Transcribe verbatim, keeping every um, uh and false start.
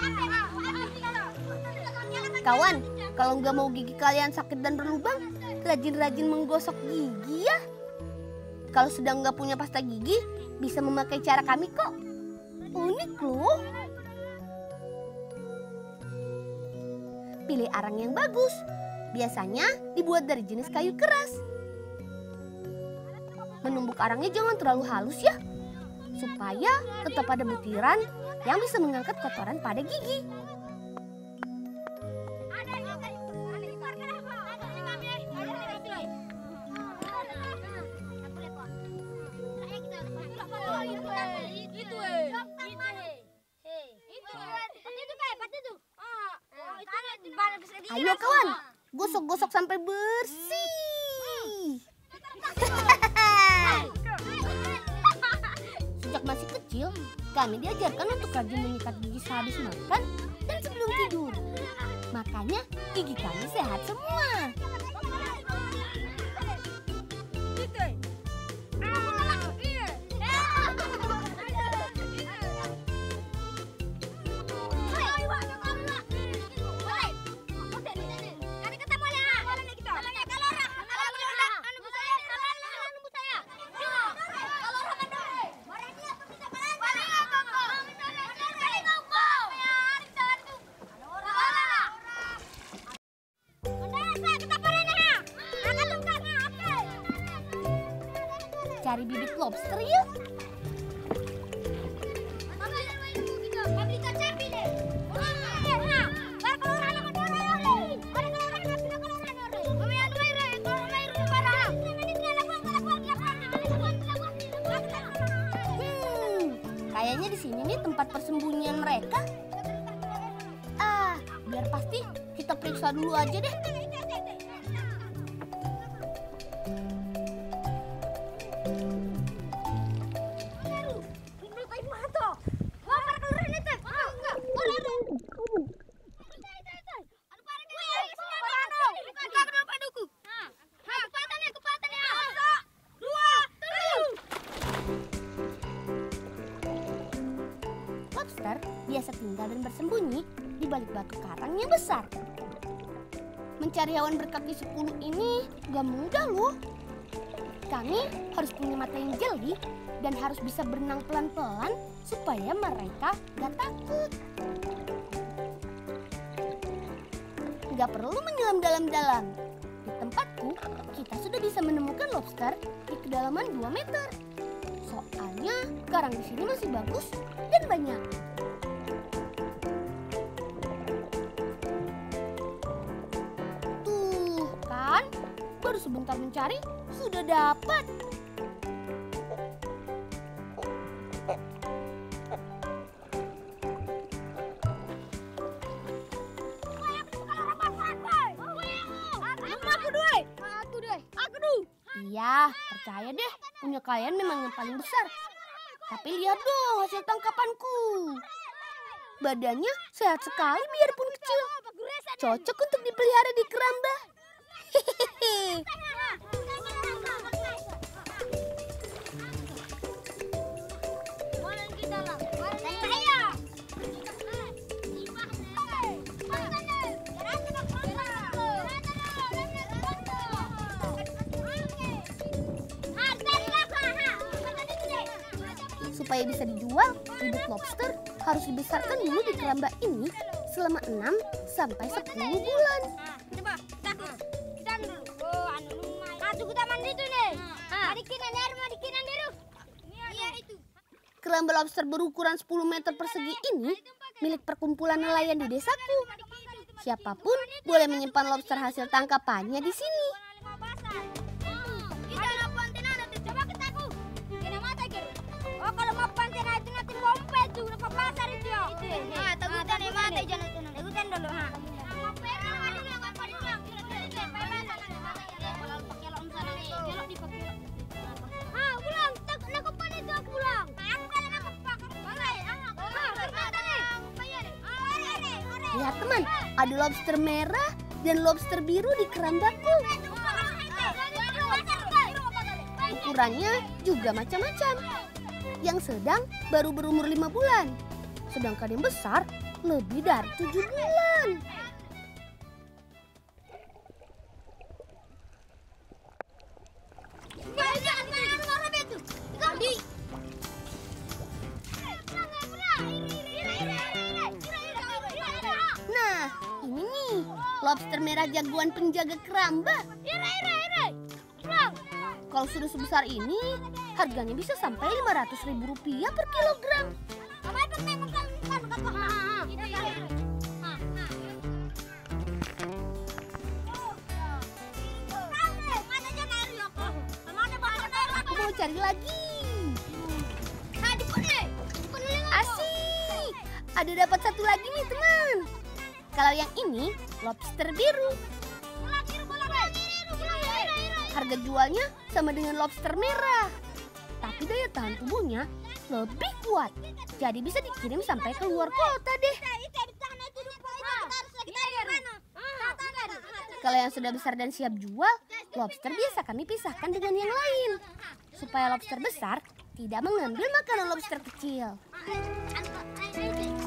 Kawan, kalau nggak mau gigi kalian sakit dan berlubang, rajin-rajin menggosok gigi ya. Kalau sedang nggak punya pasta gigi, bisa memakai cara kami kok. Unik loh. Pilih arang yang bagus. Biasanya dibuat dari jenis kayu keras. Menumbuk arangnya jangan terlalu halus ya, supaya tetap ada butiran yang bisa mengangkat kotoran pada gigi. Ayo kawan, gosok-gosok sampai bersih. Sejak masih kecil, kami diajarkan untuk rajin menyikat gigi sehabis makan dan sebelum tidur. Makanya gigi kami sehat semua. Cari bibit lobster yuk. Hmm, kayaknya di sini nih tempat persembunyian mereka. Ah, biar pasti kita periksa dulu aja deh. Lobster biasa tinggal dan bersembunyi di balik batu karang yang besar. Mencari hewan berkaki sepuluh ini gak mudah loh. Kami harus punya mata yang jeli dan harus bisa berenang pelan-pelan supaya mereka gak takut. Gak perlu menyelam dalam-dalam. Di tempatku, kita sudah bisa menemukan lobster di kedalaman dua meter. Soalnya karang di sini masih bagus dan banyak. Tuh kan, baru sebentar mencari sudah dapat. Iya, percaya deh, punya kalian memang yang paling besar. Tapi lihat dong hasil tangkapanku. Badannya sehat sekali biarpun kecil. Cocok untuk dipelihara di keramba. Hehehe. Supaya bisa dijual, bibit lobster harus dibesarkan dulu di keramba ini selama enam sampai sepuluh bulan. Coba, kita kita dulu. Oh, anu lumai. Atuh kita mandi tuh nih. Madikinan air, madikinan dulu. Iya itu. Keramba lobster berukuran sepuluh meter persegi ini milik perkumpulan nelayan di desaku. Siapapun boleh menyimpan lobster hasil tangkapannya di sini. Oh, kalau mau pantai itu nanti pompet tuh, ke pasar itu ya. Ah, tagutan ya mata jangan itu nanti. Tagutan dulu, ha. Ah, pulang. Tak nak apa ni tu pulang. Aku kan nak apa. Lihat teman, ada lobster merah dan lobster biru di kerambaku. Ukurannya juga macam-macam. Yang sedang baru berumur lima bulan. Sedangkan yang besar lebih dari tujuh bulan. Nah, ini nih, lobster merah jagoan penjaga keramba. Kalau sudah sebesar ini, harganya bisa sampai lima ratus ribu rupiah per kilogram. Aku mau cari lagi. Asik, ada dapat satu lagi nih teman. Kalau yang ini lobster biru. Harga jualnya sama dengan lobster merah. Tapi daya tahan tubuhnya lebih kuat. Jadi bisa dikirim sampai ke luar kota deh. Kalau yang sudah besar dan siap jual, lobster biasa kami pisahkan dengan yang lain. Supaya lobster besar tidak mengambil makanan lobster kecil.